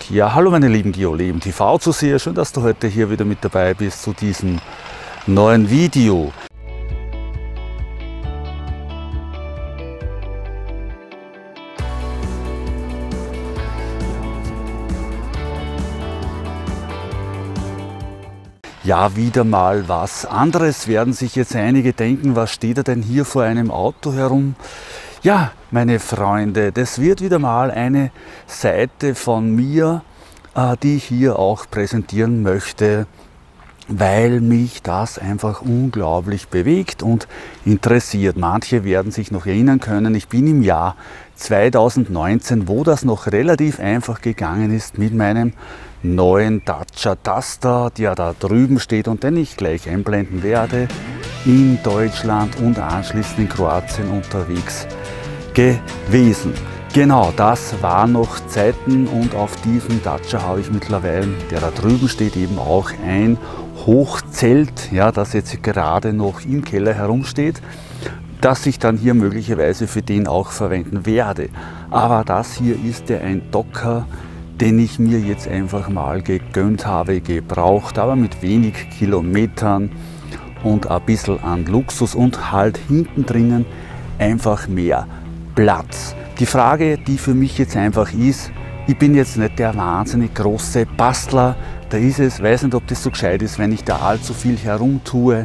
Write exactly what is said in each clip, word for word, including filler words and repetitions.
Ja, hallo meine lieben GeoLeben T V-Zuseher, schön, dass du heute hier wieder mit dabei bist zu diesem neuen Video. Ja, wieder mal was anderes, werden sich jetzt einige denken, was steht da denn hier vor einem Auto herum? Ja, meine Freunde, das wird wieder mal eine Seite von mir, äh, die ich hier auch präsentieren möchte, weil mich das einfach unglaublich bewegt und interessiert. Manche werden sich noch erinnern können, ich bin im Jahr zweitausendneunzehn, wo das noch relativ einfach gegangen ist, mit meinem neuen Dacia Duster, der da drüben steht und den ich gleich einblenden werde, in Deutschland und anschließend in Kroatien unterwegs gewesen. Genau, das waren noch Zeiten und auf diesem Dacia habe ich mittlerweile, der da drüben steht, eben auch ein Hochzelt, ja, das jetzt gerade noch im Keller herumsteht, das ich dann hier möglicherweise für den auch verwenden werde. Aber das hier ist ja ein Docker, den ich mir jetzt einfach mal gegönnt habe, gebraucht, aber mit wenig Kilometern und ein bisschen an Luxus und halt hinten drinnen einfach mehr Platz. Die Frage, die für mich jetzt einfach ist, ich bin jetzt nicht der wahnsinnig große Bastler, da ist es, weiß nicht, ob das so gescheit ist, wenn ich da allzu viel herumtue,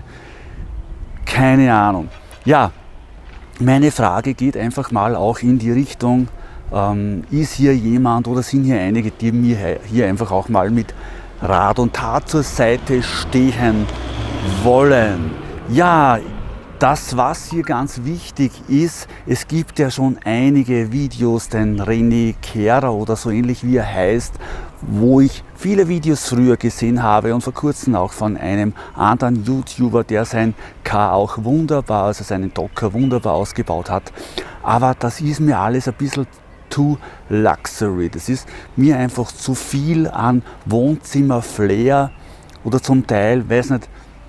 keine Ahnung. Ja, meine Frage geht einfach mal auch in die Richtung, ähm, ist hier jemand oder sind hier einige, die mir hier einfach auch mal mit Rat und Tat zur Seite stehen wollen? Ja, das, was hier ganz wichtig ist, es gibt ja schon einige Videos, den René Kehrer oder so ähnlich wie er heißt, wo ich viele Videos früher gesehen habe und vor kurzem auch von einem anderen YouTuber, der sein Car auch wunderbar, also seinen Docker wunderbar ausgebaut hat. Aber das ist mir alles ein bisschen too luxury. Das ist mir einfach zu viel an Wohnzimmer-Flair oder zum Teil, weiß nicht,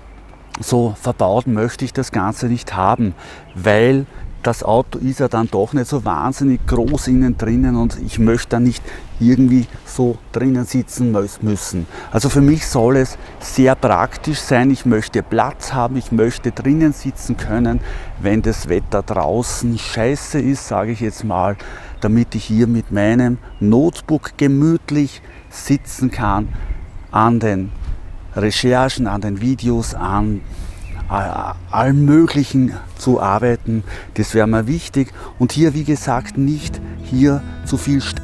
so verbaut möchte ich das Ganze nicht haben, weil das Auto ist ja dann doch nicht so wahnsinnig groß innen drinnen und ich möchte da nicht irgendwie so drinnen sitzen müssen. Also für mich soll es sehr praktisch sein, ich möchte Platz haben, ich möchte drinnen sitzen können, wenn das Wetter draußen scheiße ist, sage ich jetzt mal, damit ich hier mit meinem Notebook gemütlich sitzen kann an den Recherchen, an den Videos, an allem Möglichen zu arbeiten. Das wäre mir wichtig. Und hier, wie gesagt, nicht hier zu viel St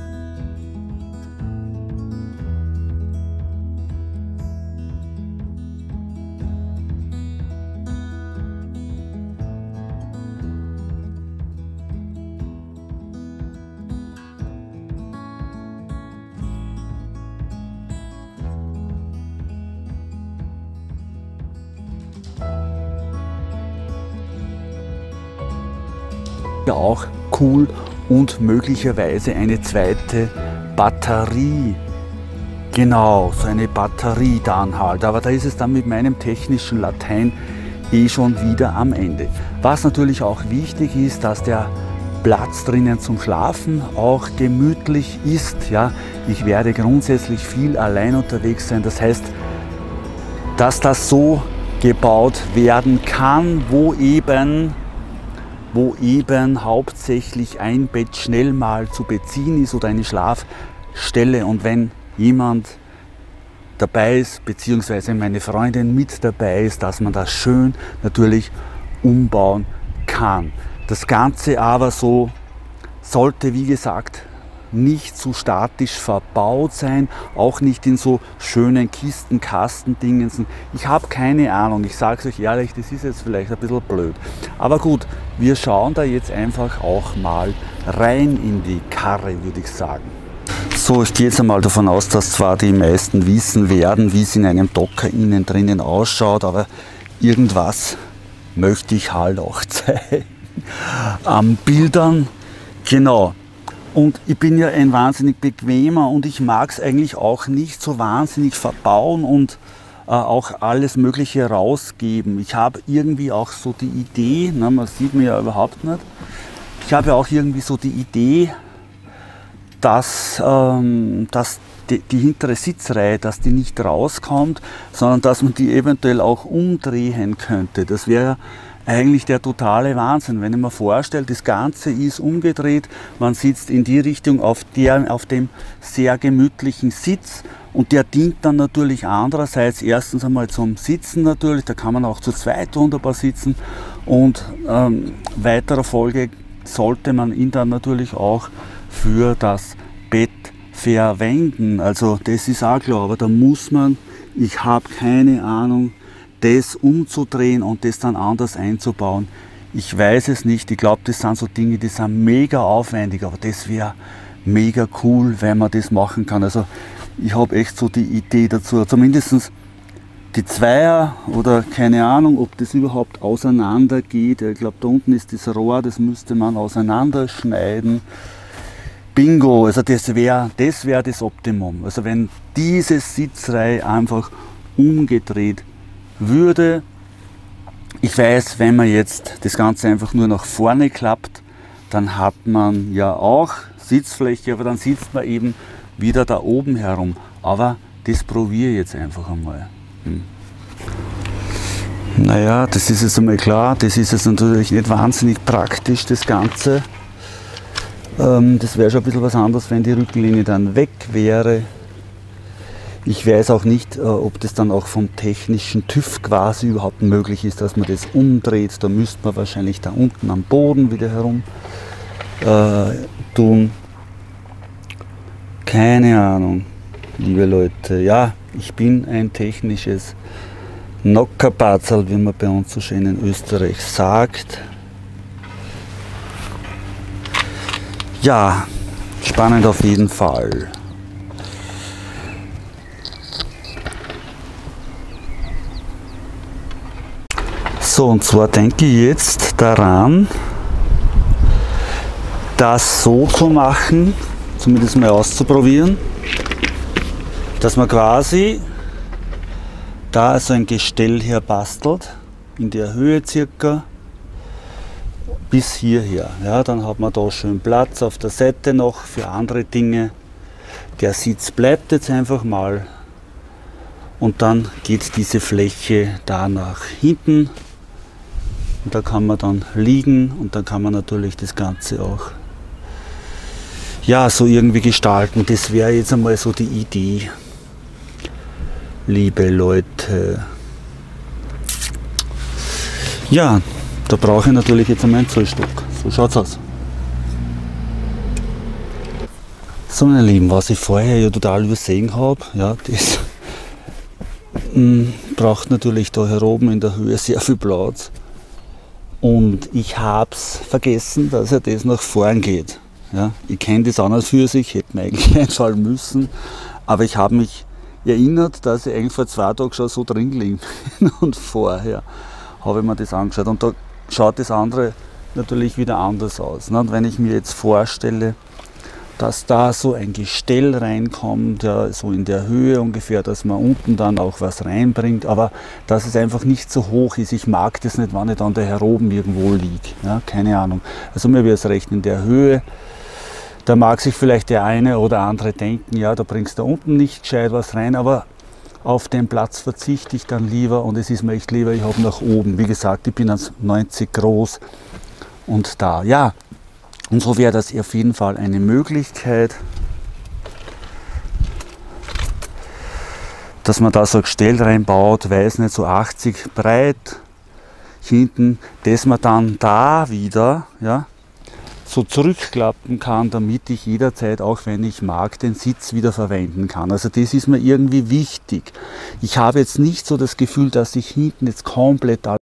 ja auch cool und möglicherweise eine zweite Batterie. Genau, so eine Batterie dann halt. Aber da ist es dann mit meinem technischen Latein eh schon wieder am Ende. Was natürlich auch wichtig ist, dass der Platz drinnen zum Schlafen auch gemütlich ist. Ja, ich werde grundsätzlich viel allein unterwegs sein. Das heißt, dass das so gebaut werden kann, wo eben wo eben hauptsächlich ein Bett schnell mal zu beziehen ist oder eine Schlafstelle. Und wenn jemand dabei ist, beziehungsweise meine Freundin mit dabei ist, dass man das schön natürlich umbauen kann. Das Ganze aber so sollte, wie gesagt, nicht zu statisch verbaut sein, auch nicht in so schönen Kisten, Kastendingensen. Ich habe keine Ahnung, ich sage es euch ehrlich, das ist jetzt vielleicht ein bisschen blöd. Aber gut, wir schauen da jetzt einfach auch mal rein in die Karre, würde ich sagen. So, ich gehe jetzt einmal davon aus, dass zwar die meisten wissen werden, wie es in einem Docker innen drinnen ausschaut, aber irgendwas möchte ich halt auch zeigen. Am Bildern, genau. Und ich bin ja ein wahnsinnig bequemer und ich mag es eigentlich auch nicht so wahnsinnig verbauen und äh, auch alles Mögliche rausgeben. Ich habe irgendwie auch so die Idee, na, man sieht mir ja überhaupt nicht, ich habe ja auch irgendwie so die Idee, dass, ähm, dass die, die hintere Sitzreihe, dass die nicht rauskommt, sondern dass man die eventuell auch umdrehen könnte. Das wäre eigentlich der totale Wahnsinn, wenn ich mir vorstelle, das Ganze ist umgedreht, man sitzt in die Richtung auf, der, auf dem sehr gemütlichen Sitz und der dient dann natürlich andererseits erstens einmal zum Sitzen natürlich, da kann man auch zu zweit wunderbar sitzen und ähm, weiterer Folge sollte man ihn dann natürlich auch für das Bett verwenden, also das ist auch klar, aber da muss man, ich habe keine Ahnung, das umzudrehen und das dann anders einzubauen. Ich weiß es nicht, ich glaube, das sind so Dinge, die sind mega aufwendig, aber das wäre mega cool, wenn man das machen kann. Also ich habe echt so die Idee dazu, zumindest die Zweier oder keine Ahnung, ob das überhaupt auseinander geht. Ich glaube, da unten ist das Rohr, das müsste man auseinanderschneiden. Bingo, also das wäre das, wär das Optimum. Also wenn diese Sitzreihe einfach umgedreht würde, ich weiß, wenn man jetzt das Ganze einfach nur nach vorne klappt, dann hat man ja auch Sitzfläche, aber dann sitzt man eben wieder da oben herum. Aber das probiere ich jetzt einfach einmal. Hm. Naja, das ist jetzt einmal klar, das ist jetzt natürlich nicht wahnsinnig praktisch, das Ganze. Ähm, das wäre schon ein bisschen was anderes, wenn die Rückenlinie dann weg wäre. Ich weiß auch nicht, ob das dann auch vom technischen TÜV quasi überhaupt möglich ist, dass man das umdreht. Da müsste man wahrscheinlich da unten am Boden wieder herum äh, tun. Keine Ahnung, liebe Leute. Ja, ich bin ein technisches Nockerpatzerl, wie man bei uns so schön in Österreich sagt. Ja, spannend auf jeden Fall. So, und zwar denke ich jetzt daran, das so zu machen, zumindest mal auszuprobieren, dass man quasi da so ein Gestell her bastelt, in der Höhe circa bis hierher. Ja, dann hat man da schön Platz auf der Seite noch für andere Dinge. Der Sitz bleibt jetzt einfach mal und dann geht diese Fläche da nach hinten. Und da kann man dann liegen und dann kann man natürlich das Ganze auch ja, so irgendwie gestalten. Das wäre jetzt einmal so die Idee, liebe Leute. Ja, da brauche ich natürlich jetzt einmal einen Zollstock. So schaut's aus. So, meine Lieben, was ich vorher ja total übersehen habe, ja, das mh, braucht natürlich da hier oben in der Höhe sehr viel Platz. Und ich habe es vergessen, dass ja das nach vorn geht. Ja, ich kenne das an und für sich, hätte mir eigentlich einfallen müssen. Aber ich habe mich erinnert, dass ich eigentlich vor zwei Tagen schon so drin gelegen bin. Und vorher habe ich mir das angeschaut. Und da schaut das andere natürlich wieder anders aus. Und wenn ich mir jetzt vorstelle, dass da so ein Gestell reinkommt, ja, so in der Höhe ungefähr, dass man unten dann auch was reinbringt, aber dass es einfach nicht so hoch ist. Ich mag das nicht, wenn ich dann da hier oben irgendwo liege. Ja, keine Ahnung. Also mir wäre es recht in der Höhe. Da mag sich vielleicht der eine oder andere denken, ja, da bringst du da unten nicht gescheit was rein, aber auf den Platz verzichte ich dann lieber und es ist mir echt lieber, ich habe nach oben. Wie gesagt, ich bin als neunzig groß und da, ja. Und so wäre das auf jeden Fall eine Möglichkeit, dass man da so ein Gestell reinbaut, weiß nicht, so achtzig breit hinten, dass man dann da wieder, ja, so zurückklappen kann, damit ich jederzeit, auch wenn ich mag, den Sitz wieder verwenden kann. Also das ist mir irgendwie wichtig. Ich habe jetzt nicht so das Gefühl, dass ich hinten jetzt komplett